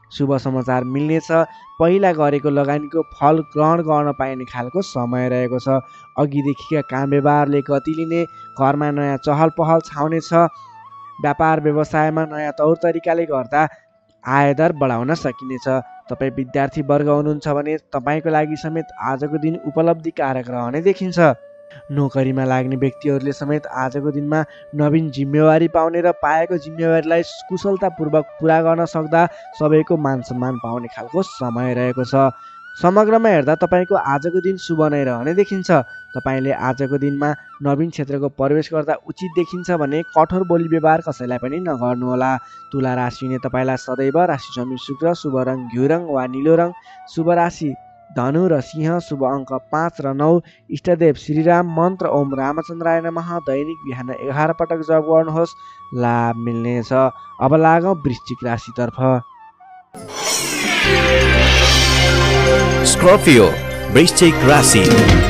शुभ समाचार मिल्नेछ। पहिला गरेको लगानीको फल ग्रहण गर्न पाइने खालको समय रहेको छ। अघिदेखिका काम व्यवहारले गति लिने, घरमा नयाँ चहल पहल छाउनेछ। व्यापार व्यवसायमा नयाँ तौर तरिकाले गर्दा आयदर बढाउन सकिनेछ। तपाईँ विद्यार्थी वर्ग हुनुहुन्छ भने तपाईँको लागि समेत आजको दिन उपलब्धिकारक रहने देखिन्छ। नोकरीमा लाग्ने व्यक्तिहरूले समेत आजको दिनमा नवीन जिम्मेवारी पाउने र पाएको जिम्मेवारीलाई कुशलतापूर्वक पुरा गर्न सक्दा सबैको मान सम्मान पाउने खालको समय रहेको छ। समग्रमा हेर्दा तपाईँको आजको दिन शुभ नै रहने देखिन्छ। तपाईँले आजको दिनमा नवीन क्षेत्रको प्रवेश गर्दा उचित देखिन्छ भने कठोर बोली व्यवहार कसैलाई पनि नगर्नुहोला। तुला राशि हुने तपाईँलाई सदैव राशि स्वामी शुक्र, शुभ रङ घिउ रङ वा निलो रङ, शुभ राशि धनु र सिंह, शुभ अङ्क पाँच र नौ, इष्टदेव श्रीराम, मन्त्र ओम रामचन्द्राय नमः दैनिक बिहान एघार पटक जप गर्नुहोस्, लाभ मिल्नेछ। अब लागौँ वृश्चिक राशितर्फ। स्कर्पियो वृश्चिक राशि।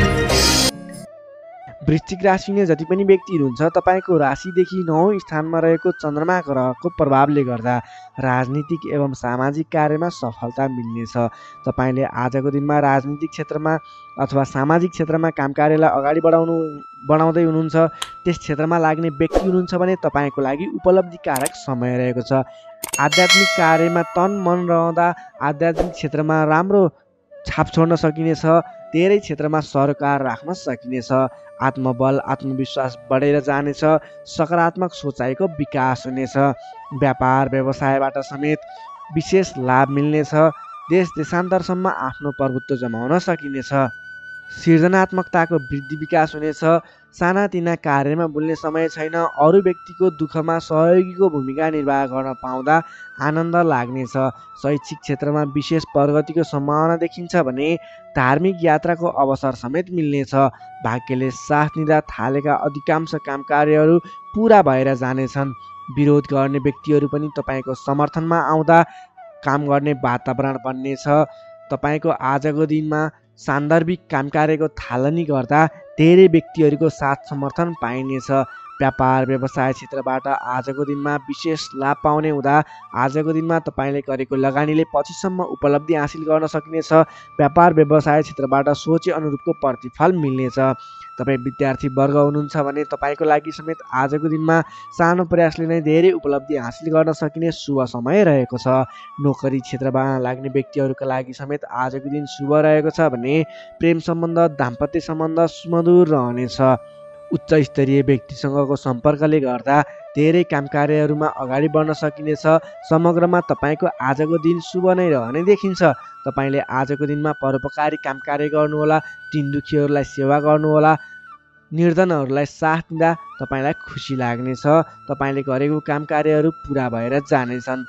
वृश्चिक राशि हुने जति पनि व्यक्ति हुनुहुन्छ तपाईँको राशिदेखि नौ स्थानमा रहेको चन्द्रमा ग्रहको प्रभावले गर्दा राजनीतिक एवं सामाजिक कार्यमा सफलता मिल्नेछ। तपाईँले आजको दिनमा राजनीतिक क्षेत्रमा अथवा सामाजिक क्षेत्रमा काम कार्यलाई अगाडि बढाउनु बढाउँदै हुनुहुन्छ। त्यस क्षेत्रमा लाग्ने व्यक्ति हुनुहुन्छ भने तपाईँको लागि उपलब्धिकारक समय रहेको छ। आध्यात्मिक कार्यमा तन मन रहँदा आध्यात्मिक क्षेत्रमा राम्रो छाप छोड्न सकिनेछ। धेरै क्षेत्रमा सरोकार राख्न सकिनेछ। आत्मबल आत्मविश्वास बढेर जानेछ। सकारात्मक सोचाइको विकास हुनेछ। व्यापार व्यवसायबाट समेत विशेष लाभ मिल्नेछ। देश देशान्तरसम्म आफ्नो प्रभुत्व जमाउन सकिनेछ। सृजनात्मकताको वृद्धि विकास हुनेछ। सानातिना कार्यमा बोल्ने समय छैन। अरू व्यक्तिको दुःखमा सहयोगीको भूमिका निर्वाह गर्न पाउँदा आनन्द लाग्नेछ। शैक्षिक क्षेत्रमा विशेष प्रगतिको सम्भावना देखिन्छ भने धार्मिक यात्राको अवसर समेत मिल्नेछ। भाग्यले साथ दिँदा थालेका अधिकांश काम कार्यहरू पुरा भएर जानेछन्। विरोध गर्ने व्यक्तिहरू पनि तपाईँको समर्थनमा आउँदा काम गर्ने वातावरण बन्नेछ। तपाईँको आजको दिनमा सान्दर्भिक काम कार्यको थालनी गर्दा धेरै व्यक्तिहरूको साथ समर्थन पाइनेछ। व्यापार व्यवसाय क्षेत्रबाट आजको दिनमा विशेष लाभ पाउने हुँदा आजको दिनमा तपाईँले गरेको लगानीले पछिसम्म उपलब्धि हासिल गर्न सकिनेछ। व्यापार व्यवसाय क्षेत्रबाट सोचे अनुरूपको प्रतिफल मिल्नेछ। तपाईँ विद्यार्थी वर्ग हुनुहुन्छ भने तपाईँको लागि समेत आजको दिनमा सानो प्रयासले नै धेरै उपलब्धि हासिल गर्न सकिने शुभ समय रहेको छ। नोकरी क्षेत्रमा लाग्ने व्यक्तिहरूका लागि समेत आजको दिन शुभ रहेको छ भने प्रेम सम्बन्ध दाम्पत्य सम्बन्ध सुमधुर रहनेछ। उच्च स्तरीय व्यक्तिसँगको सम्पर्कले गर्दा धेरै काम कार्यहरूमा अगाडि बढ्न सकिनेछ। समग्रमा तपाईँको आजको दिन शुभ नै रहने देखिन्छ। तपाईँले आजको दिनमा परोपकारी काम कार्य गर्नुहोला। तीन दुखीहरूलाई सेवा गर्नुहोला। निर्धनहरूलाई साथ दिँदा तपाईँलाई खुसी लाग्नेछ। तपाईँले गरेको काम कार्यहरू पुरा भएर जानेछन्।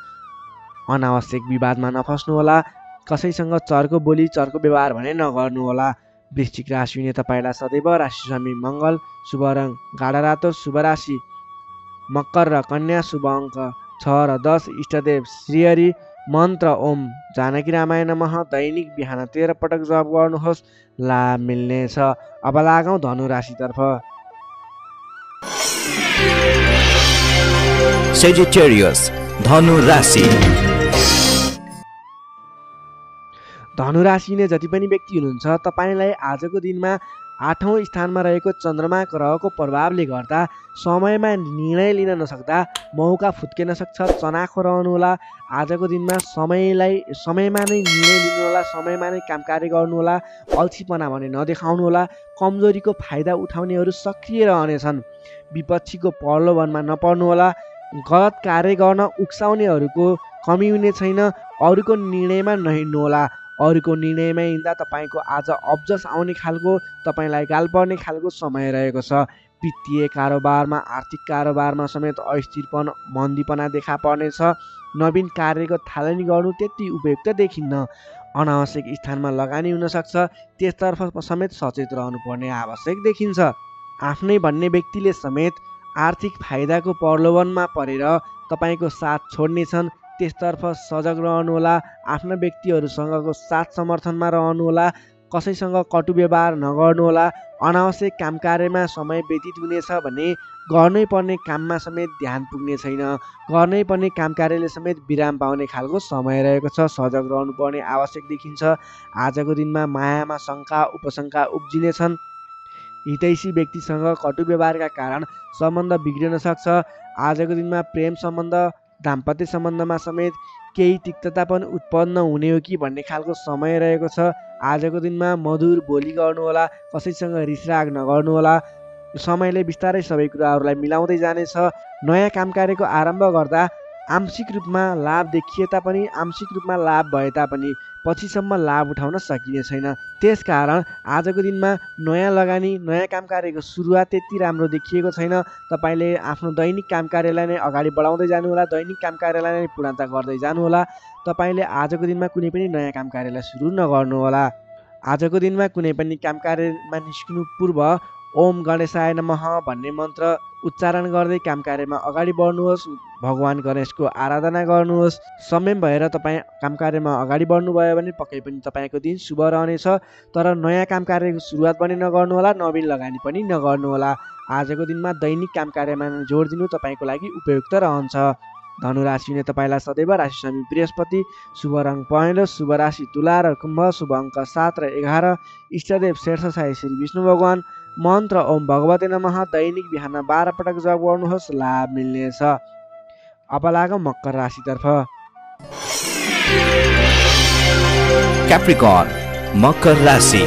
अनावश्यक विवादमा नफस्नुहोला। कसैसँग चर्को बोली चर्को व्यवहार भने नगर्नुहोला। वृश्चिक राशि हुने तपाईँलाई सदैव राशि स्वामी मङ्गल, शुभ रङ गाढा रातो, शुभ राशि मकर र कन्या, शुभ अङ्क छ र दस, इष्टदेव श्रीहरि, मन्त्र ओम जानकी रामाय नमः दैनिक बिहान तेह्र पटक जप गर्नुहोस्, लाभ मिल्नेछ। अब लागौँ धनु राशितर्फ। सेजिटेरियस धनु राशि। धनु राशि हुने जति पनि व्यक्ति हुनुहुन्छ तपाईँलाई आजको दिनमा आठौँ स्थानमा रहेको चन्द्रमा ग्रहको प्रभावले गर्दा समयमा निर्णय लिन नसक्दा मौका फुत्किन सक्छ। चनाखो रहनुहोला। आजको दिनमा समयलाई समयमा नै निर्णय लिनुहोला। समयमा नै काम कार्य गर्नुहोला। अल्छीपना भने नदेखाउनुहोला। कमजोरीको फाइदा उठाउनेहरू सक्रिय रहनेछन्। विपक्षीको प्रलोभनमा नपर्नुहोला। गलत कार्य गर्न उक्साउनेहरूको कमी हुने छैन। अरूको निर्णयमा नहिँड्नुहोला। अरूको निर्णयमा हिँड्दा तपाईँको आज अब्जस आउने खालको तपाईँलाई गाल पर्ने खालको समय रहेको छ। वित्तीय कारोबारमा आर्थिक कारोबारमा समेत अस्थिरपन मन्दीपना देखा पर्नेछ। नवीन कार्यको थालनी गर्नु त्यति उपयुक्त देखिन्न। अनावश्यक स्थानमा लगानी हुनसक्छ। त्यसतर्फ समेत सचेत रहनुपर्ने आवश्यक देखिन्छ। आफ्नै भन्ने व्यक्तिले समेत आर्थिक फाइदाको प्रलोभनमा परेर तपाईँको साथ छोड्नेछन्। त्यसतर्फ सजग रहनुहोला। आफ्ना व्यक्तिहरूसँगको साथ समर्थनमा रहनुहोला। कसैसँग कटु व्यवहार नगर्नुहोला। अनावश्यक काम कार्यमा समय व्यतीत हुनेछ भने गर्नै पर्ने काममा समेत ध्यान पुग्ने छैन। गर्नै पर्ने काम कार्यले समेत विराम पाउने खालको समय रहेको छ। सजग रहनुपर्ने आवश्यक देखिन्छ। आजको दिनमा मायामा शङ्का उपशङ्का उब्जिनेछन्। हितैषी व्यक्तिसँग कटु व्यवहारका कारण सम्बन्ध बिग्रिन सक्छ। आजको दिनमा प्रेम सम्बन्ध दाम्पत्य सम्बन्धमा समेत केही तिक्तता पनि उत्पन्न हुने हो कि भन्ने खालको समय रहेको छ। आजको दिनमा मधुर बोली गर्नुहोला। कसैसँग रिसराग नगर्नुहोला। समयले बिस्तारै सबै कुराहरूलाई मिलाउँदै जानेछ। नयाँ काम कार्यको आरम्भ गर्दा आंशिक रूपमा लाभ देखिए तापनि आंशिक रूपमा लाभ भए तापनि पछिसम्म लाभ उठाउन सकिने छैन। त्यसकारण आजको दिनमा नयाँ लगानी नयाँ काम कार्यको सुरुवात त्यति राम्रो देखिएको छैन। तपाईँले आफ्नो दैनिक काम कार्यलाई नै अगाडि बढाउँदै जानुहोला। दैनिक काम कार्यलाई नै पूर्णता गर्दै जानुहोला। तपाईँले आजको दिनमा कुनै पनि नयाँ काम कार्यलाई सुरु नगर्नुहोला। आजको दिनमा कुनै पनि काम कार्यमा निस्किनु पूर्व ओम गणेशाय नमः भन्ने मन्त्र उच्चारण गर्दै काम कार्यमा अगाडि बढ्नुहोस्। भगवान गणेशको आराधना गर्नुहोस्। संयम भएर तपाईँ काम कार्यमा अगाडि बढ्नुभयो भने पक्कै पनि तपाईँको दिन शुभ रहनेछ। तर नयाँ काम कार्यको सुरुवात पनि नगर्नुहोला। नवीन लगानी पनि नगर्नुहोला। आजको दिनमा दैनिक काम कार्यमा जोड दिनु तपाईँको लागि उपयुक्त रहन्छ। धनुराशिले तपाईँलाई सदैव राशि स्वामी बृहस्पति, शुभ रङ पहेँलो, शुभ राशि तुला र कुम्भ, शुभ अङ्क सात र एघार, इष्टदेव शेषशाही श्री विष्णु भगवान, मन्त्र ओम भगवते नमः दैनिक बिहान बाह्र पटक जप गर्नुहोस्, लाभ मिल्नेछ। अब लागौँ मकर राशितर्फ। क्याप्रिकर्न मकर राशि।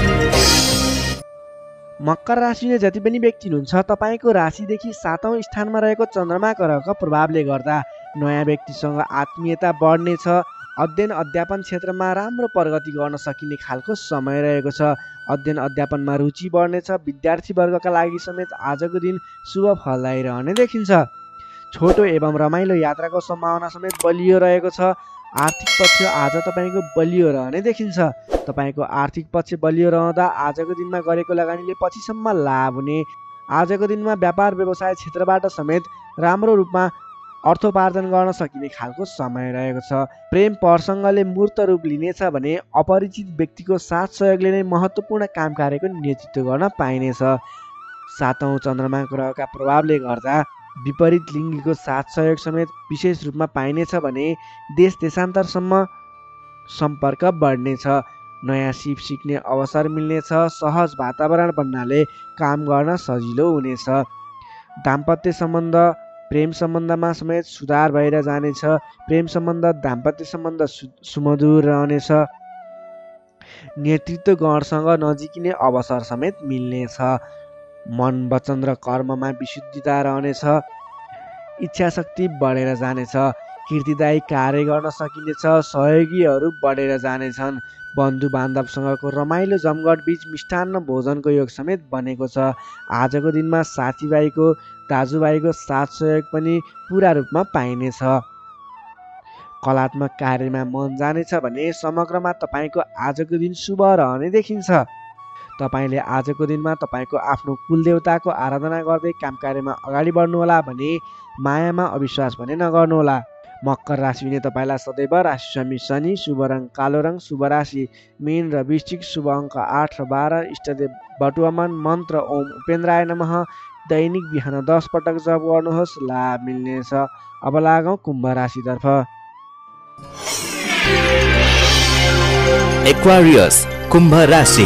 मकर राशिले जति पनि व्यक्ति हुनुहुन्छ तपाईँको राशिदेखि सातौं स्थानमा रहेको चन्द्रमा ग्रहको प्रभावले गर्दा नयाँ व्यक्तिसँग आत्मीयता बढ्नेछ। अध्ययन अध्यापन क्षेत्रमा राम्रो प्रगति गर्न सकिने खालको समय रहेको छ। अध्ययन अध्यापनमा रुचि बढ्नेछ। विद्यार्थी वर्गका लागि समेत आजको दिन शुभ फलदायी रहने देखिन्छ। छोटो एवं रमाइलो यात्राको सम्भावना समेत बलियो रहेको छ। आर्थिक पक्ष आज तपाईँको बलियो रहने देखिन्छ। तपाईँको आर्थिक पक्ष बलियो रहँदा आजको दिनमा गरेको लगानीले पछिसम्म लाभ हुने। आजको दिनमा व्यापार व्यवसाय क्षेत्रबाट समेत राम्रो रूपमा अर्थोपार्जन गर्न सकिने खालको समय रहेको छ। प्रेम प्रसङ्गले मूर्त रूप लिनेछ भने अपरिचित व्यक्तिको साथ सहयोगले नै महत्त्वपूर्ण काम कार्यको नेतृत्व गर्न पाइनेछ। सातौं चन्द्रमा ग्रहका प्रभावले गर्दा विपरीत लिङ्गीको साथ सहयोग समेत विशेष रूपमा पाइनेछ भने देश देशान्तरसम्म सम्पर्क बढ्नेछ। नयाँ सिप सिक्ने अवसर मिल्नेछ। सहज वातावरण बन्नाले काम गर्न सजिलो हुनेछ। दाम्पत्य सम्बन्ध प्रेम सम्बन्धमा समेत सुधार भएर जानेछ। प्रेम सम्बन्ध दाम्पत्य सम्बन्ध सुमधुर रहनेछ। नेतृत्व गणसँग नजिकिने अवसर समेत मिल्नेछ। मन वचन र कर्ममा विशुद्धता रहनेछ। इच्छा शक्ति बढेर जानेछ। कीर्तिदायी कार्य गर्न सकिनेछ। सहयोगीहरू बढेर जानेछन्। बन्धु बान्धवसँगको रमाइलो जमघट बीच मिष्टान्न भोजनको योग समेत बनेको छ। आजको दिनमा साथीभाइको दाजुभाइको साथ सहयोग पनि पूरा रूपमा पाइनेछ। कलात्मक कार्यमा मन जानेछ भने समग्रमा तपाईँको आजको दिन शुभ रहने देखिन्छ। तपाईँले आजको दिनमा तपाईँको आफ्नो कुलदेवताको आराधना गर्दै काम कार्यमा अगाडि बढ्नुहोला भने मायामा अविश्वास भने नगर्नुहोला। मकर राशिले तपाईँलाई सदैव राशि स्वामी शनि, शुभ रङ कालो रङ, शुभ राशि मीन र वृश्चिक, शुभ अङ्क आठ र बाह्र, इष्टदेव बटुवामन, मन्त्र ओम उपेन्द्राय नमः दैनिक बिहान दस पटक जप गर्नुहोस्, लाभ मिल्नेछ। अब लागौँ कुम्भ राशितर्फ। एक्वारियस कुम्भ राशि।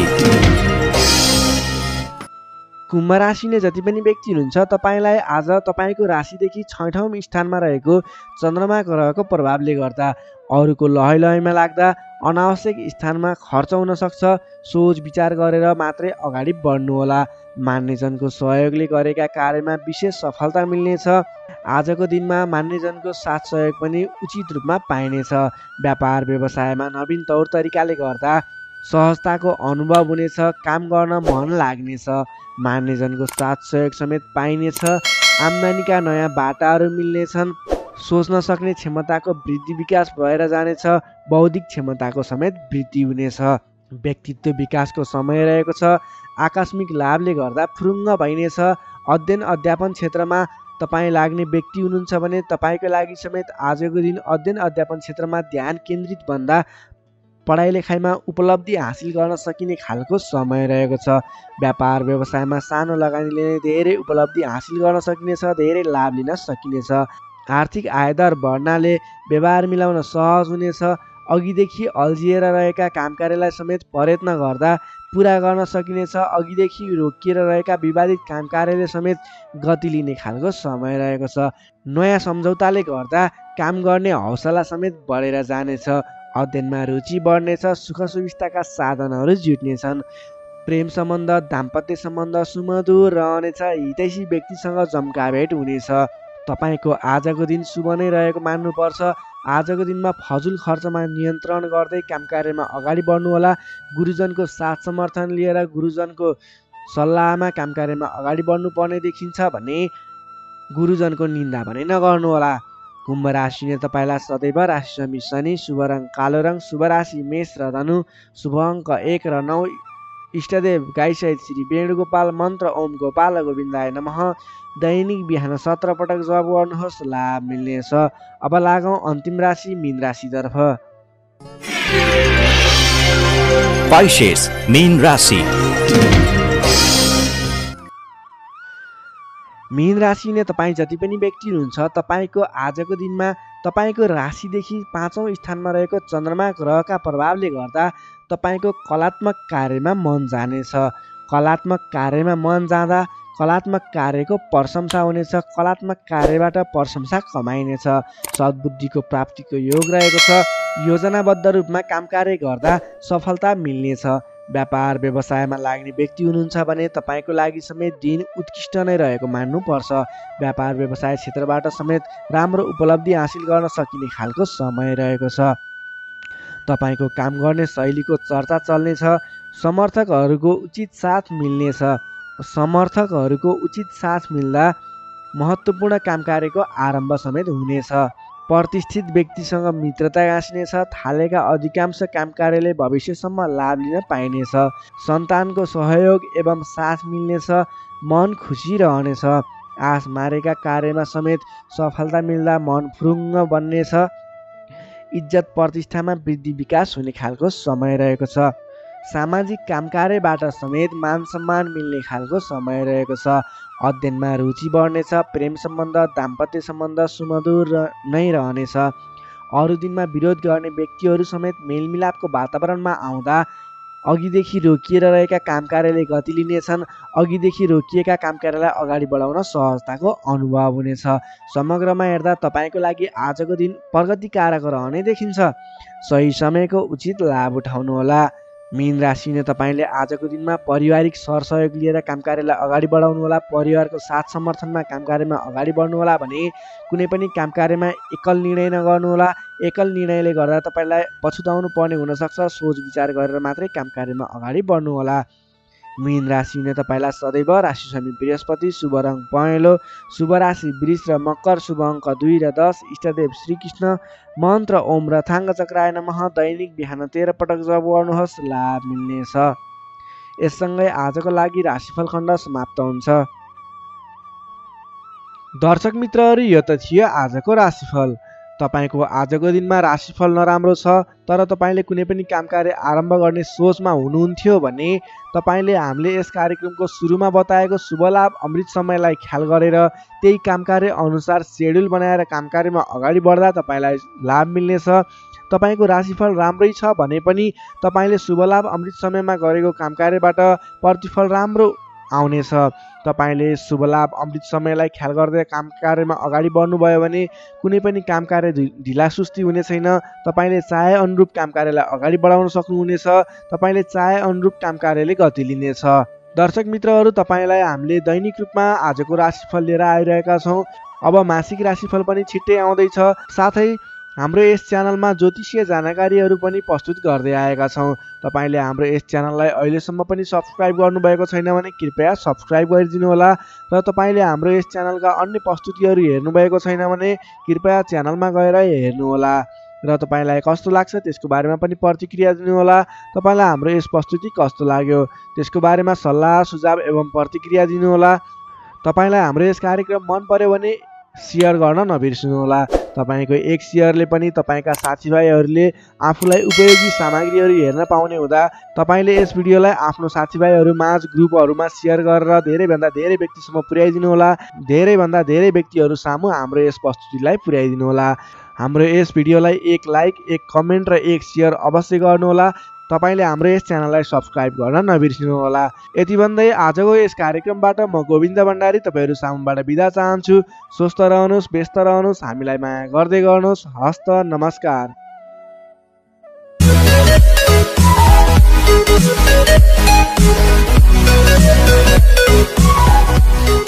कुम्भ राशिले जति पनि व्यक्ति हुनुहुन्छ तपाईँलाई आज तपाईँको राशिदेखि छैठौँ स्थानमा रहेको चन्द्रमा ग्रहको प्रभावले गर्दा अरूको लहै लहैमा लाग्दा अनावश्यक स्थानमा खर्च हुन सक्छ। सोच विचार गरेर मात्रै अगाडि बढ्नुहोला। मान्यजनको सहयोगले गरेका कार्यमा विशेष सफलता मिल्नेछ। आजको दिनमा मान्यजनको साथ सहयोग पनि उचित रूपमा पाइनेछ। व्यापार व्यवसायमा नवीन तौर तरिकाले गर्दा सहजताको अनुभव हुनेछ। काम गर्न मन लाग्नेछ। मान्यजनको साथ सहयोग समेत पाइनेछ। आम्दानीका नयाँ बाटाहरू मिल्नेछन्। सोच्न सक्ने क्षमताको वृद्धि विकास भएर जानेछ। बौद्धिक क्षमताको समेत वृद्धि हुनेछ। व्यक्तित्व विकासको समय रहेको छ। आकस्मिक लाभले गर्दा फुरुङ्ग भइनेछ। अध्ययन अध्यापन क्षेत्रमा तपाईँ लाग्ने व्यक्ति हुनुहुन्छ भने तपाईँको लागि समेत आजको दिन अध्ययन अध्यापन क्षेत्रमा ध्यान केन्द्रित भन्दा पढाइ लेखाइमा उपलब्धि हासिल गर्न सकिने खालको समय रहेको छ। व्यापार व्यवसायमा सानो लगानीले नै धेरै उपलब्धि हासिल गर्न सकिनेछ, धेरै लाभ लिन सकिनेछ। आर्थिक आयदर बढ्नाले व्यवहार मिलाउन सहज हुनेछ। अघिदेखि अल्झिएर रहेका कामकार्यलाई समेत प्रयत्न गर्दा पुरा गर्न सकिनेछ। अघिदेखि रोकिएर रहेका विवादित कामकार्यले समेत गति लिने खालको समय रहेको छ। नयाँ सम्झौताले गर्दा काम गर्ने हौसला समेत बढेर जानेछ। अध्ययनमा रुचि बढ्नेछ। सुख सुविस्ताका साधनहरू जुट्नेछन्। प्रेम सम्बन्ध, दाम्पत्य सम्बन्ध सुमधुर रहनेछ। हितैषी व्यक्तिसँग जम्काभेट हुनेछ। तपाईँको आजको दिन शुभ नै रहेको मान्नुपर्छ। आजको दिनमा फजुल खर्चमा नियन्त्रण गर्दै कामकार्यमा अगाडि बढ्नुहोला। गुरुजनको साथ समर्थन लिएर गुरुजनको सल्लाहमा कामकार्यमा अगाडि बढ्नुपर्ने देखिन्छ भने गुरुजनको निन्दा भने नगर्नुहोला। कुम्भ राशिले तपाईँलाई सदैव राशि समी शनि, शुभ रङ कालो रङ, शुभ राशि मेष र धनु, शुभ अङ्क एक र नौ। इष्टदेव गाईसहित श्री वेणुगोपाल मन्त्र ओम गोपाल गोविन्दाय नमः। दैनिक बिहान सत्र पटक जप गर्नुहोस्, लाभ मिल्नेछ। अब लागौँ अन्तिम राशि मीन राशितर्फ। पाइसेस मीन राशि। मीन राशि नै तपाईँ जति पनि व्यक्ति हुनुहुन्छ, तपाईँको आजको दिनमा तपाईँको राशिदेखि पाँचौँ स्थानमा रहेको चन्द्रमा ग्रहका प्रभावले गर्दा तपाईँको कलात्मक कार्यमा मन जानेछ। कलात्मक कार्यमा मन जाँदा कलात्मक कार्यको प्रशंसा हुनेछ। कलात्मक कार्यबाट प्रशंसा कमाइनेछ। सद्बुद्धिको प्राप्तिको योग रहेको छ। योजनाबद्ध रूपमा काम कार्य गर्दा सफलता मिल्नेछ। व्यापार व्यवसायमा लाग्ने व्यक्ति हुनुहुन्छ भने तपाईँको लागि समेत दिन उत्कृष्ट नै रहेको मान्नुपर्छ। व्यापार व्यवसाय क्षेत्रबाट समेत राम्रो उपलब्धि हासिल गर्न सकिने खालको समय रहेको छ। तपाईँको काम गर्ने शैलीको चर्चा चल्नेछ। समर्थकहरूको उचित साथ मिल्नेछ। समर्थकहरूको उचित साथ मिल्दा महत्त्वपूर्ण काम कार्यको आरम्भ समेत हुनेछ। प्रतिष्ठित व्यक्तिसँग मित्रता गाँसिनेछ। थालेका अधिकांश काम कार्यले भविष्यसम्म लाभ लिन पाइनेछ। सन्तानको सहयोग एवं साथ मिल्नेछ। मन खुसी रहनेछ। आश मारेका कार्यमा समेत सफलता मिल्दा मन फुरुङ्ग बन्नेछ। इज्जत प्रतिष्ठामा वृद्धि विकास हुने खालको समय रहेको छ। सामाजिक काम कार्यबाट समेत मान सम्मान मिल्ने खालको समय रहेको छ। अध्ययनमा रुचि बढ्नेछ। प्रेम सम्बन्ध, दाम्पत्य सम्बन्ध सुमधुर नै रहनेछ। अरू दिनमा विरोध गर्ने व्यक्तिहरू समेत मेलमिलापको वातावरणमा आउँदा अघिदेखि रोकिएर रहेका काम कार्यले गति लिनेछन्। अघिदेखि रोकिएका काम कार्यलाई अगाडि बढाउन सहजताको अनुभव हुनेछ। समग्रमा हेर्दा तपाईँको लागि आजको दिन प्रगतिकारक रहने देखिन्छ। सही समयको उचित लाभ उठाउनुहोला। मीन राशि नै तपाईँले आजको दिनमा पारिवारिक सरसहयोग लिएर काम कार्यलाई अगाडि बढाउनुहोला। परिवारको साथ समर्थनमा काम कार्यमा अगाडि बढ्नुहोला भने कुनै पनि काम कार्यमा एकल निर्णय नगर्नुहोला। एकल निर्णयले गर्दा तपाईँलाई पछुताउनु पर्ने हुनसक्छ। सोच विचार गरेर मात्रै काम कार्यमा अगाडि बढ्नुहोला। मीन राशि नै तपाईँलाई सदैव राशि स्वामी बृहस्पति, शुभ रङ पहेँलो, शुभ राशि वृष र मकर, शुभ अङ्क दुई र दस। इष्टदेव श्रीकृष्ण मन्त्र ओम रथाङ्ग चक्राय नमः। दैनिक बिहान तेह्र पटक जप गर्नुहोस्, लाभ मिल्नेछ। यससँगै आजको लागि राशिफल खण्ड समाप्त हुन्छ। दर्शक मित्रहरू, यो त थियो आजको राशिफल। तपाईँको आजको दिनमा राशिफल नराम्रो छ, तर तपाईँले कुनै पनि काम कार्य आरम्भ गर्ने सोचमा हुनुहुन्थ्यो भने तपाईँले हामीले यस कार्यक्रमको सुरुमा बताएको शुभ लाभ अमृत समयलाई ख्याल गरेर त्यही काम कार्य अनुसार सेड्युल बनाएर काम कार्यमा अगाडि बढ्दा तपाईँलाई लाभ मिल्नेछ। तपाईँको राशिफल राम्रै छ भने पनि तपाईँले शुभ लाभ अमृत समयमा गरेको काम कार्यबाट प्रतिफल राम्रो आउनेछ। तपाईँले शुभ लाभ अमृत समयलाई ख्याल गर्दै काम कार्यमा अगाडि बढ्नुभयो भने कुनै पनि काम कार्य ढिला सुस्ती हुने छैन। तपाईँले चाहे अनुरूप काम कार्यलाई अगाडि बढाउन सक्नुहुनेछ। तपाईँले चाहे अनुरूप काम कार्यले गति लिनेछ। दर्शक मित्रहरू, तपाईँलाई हामीले दैनिक रूपमा आजको राशिफल लिएर आइरहेका छौँ। अब मासिक राशिफल पनि छिट्टै आउँदैछ। साथै हाम्रो यस च्यानलमा ज्योतिषीय जानकारीहरू पनि प्रस्तुत गर्दै आएका छौँ। तपाईँले हाम्रो यस च्यानललाई अहिलेसम्म पनि सब्सक्राइब गर्नुभएको छैन भने कृपया सब्सक्राइब गरिदिनु होला। र तपाईँले हाम्रो यस च्यानलका अन्य प्रस्तुतिहरू हेर्नुभएको छैन भने कृपया च्यानलमा गएर हेर्नुहोला। र तपाईँलाई कस्तो लाग्छ त्यसको बारेमा पनि प्रतिक्रिया दिनुहोला। तपाईँलाई हाम्रो यस प्रस्तुति कस्तो लाग्यो त्यसको बारेमा सल्लाह सुझाव एवं प्रतिक्रिया दिनुहोला। तपाईँलाई हाम्रो यस कार्यक्रम मन पर्यो भने सेयर गर्न नबिर्सनुहोला। तपाईँको एक सेयरले पनि तपाईँका साथीभाइहरूले आफूलाई उपयोगी सामग्रीहरू हेर्न पाउने हुँदा तपाईँले यस भिडियोलाई आफ्नो साथीभाइहरू माझ ग्रुपहरूमा सेयर गरेर धेरैभन्दा धेरै व्यक्तिसम्म पुर्याइदिनु होला। धेरैभन्दा धेरै व्यक्तिहरू सामु हाम्रो यस प्रस्तुतिलाई पुर्याइदिनु होला। हाम्रो यस भिडियोलाई एक लाइक, एक कमेन्ट र एक सेयर अवश्य गर्नुहोला। तपाईले हाम्रो यस च्यानललाई सब्स्क्राइब गर्न नबिर्सिनुहोला। यति भन्दै आजको यस कार्यक्रमबाट म गोविन्द भण्डारी तपाईहरू सामुबाट बिदा चाहन्छु। स्वस्थ रहनुहोस्, व्यस्त रहनुहोस्, हामीलाई माया गर्दै गर्नुहोस्। हस्त नमस्कार।